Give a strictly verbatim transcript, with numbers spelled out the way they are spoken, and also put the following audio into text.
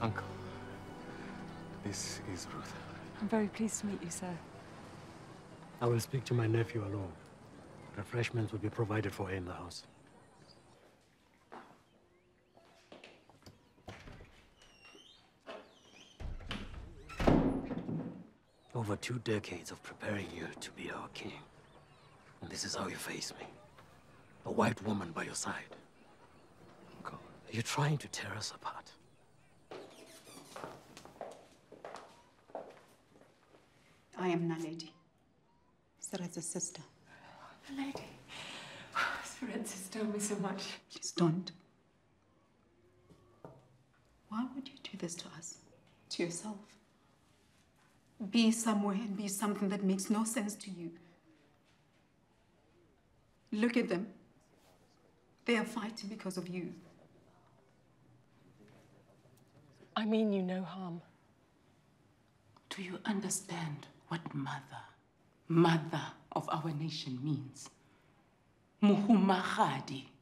Uncle, this is Ruth. I'm very pleased to meet you, sir. I will speak to my nephew alone. Refreshments will be provided for her in the house. Over two decades of preparing you to be our king. And this is how you face me. A white woman by your side. Uncle, are you trying to tear us apart? I am Naledi, Seretse's sister. Naledi. Seretse's told me so much. Please don't. Why would you do this to us? To yourself? Be somewhere and be something that makes no sense to you. Look at them. They are fighting because of you. I mean you no harm. Do you understand what mother, mother of our nation means? Muhumahadi.